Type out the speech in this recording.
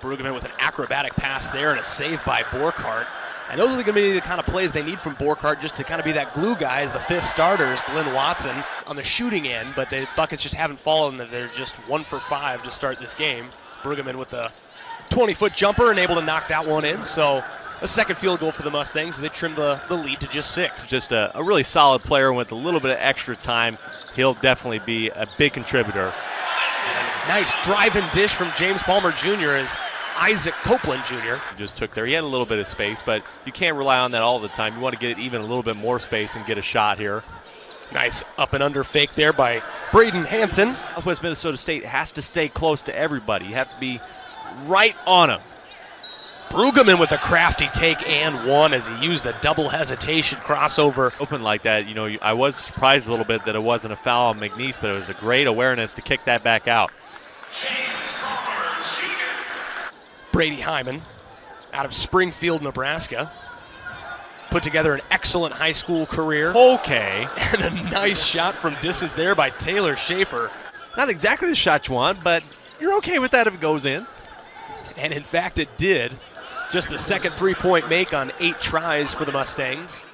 Brueggemann with an acrobatic pass there and a save by Borkhardt. And those are going to be the kind of plays they need from Borkhardt just to kind of be that glue guy as the fifth starters, Glenn Watson, on the shooting end. But the buckets just haven't fallen. They're just 1 for 5 to start this game. Brueggemann with a 20-foot jumper and able to knock that one in. So a second field goal for the Mustangs. They trimmed the lead to just 6. Just a really solid player, and with a little bit of extra time, he'll definitely be a big contributor. Nice drive-in dish from James Palmer Jr. as Isaac Copeland Jr. Just took there. He had a little bit of space, but you can't rely on that all the time. You want to get even a little bit more space and get a shot here. Nice up and under fake there by Braden Hansen. Southwest Minnesota State has to stay close to everybody. You have to be right on them. Brueggemann with a crafty take and one as he used a double hesitation crossover. Open like that, you know, I was surprised a little bit that it wasn't a foul on McNeese, but it was a great awareness to kick that back out. Brady Hyman out of Springfield, Nebraska. Put together an excellent high school career. Okay. And a nice shot from distance there by Taylor Schaefer. Not exactly the shot you want, but you're okay with that if it goes in. And in fact, it did. Just the second three-point make on 8 tries for the Mustangs.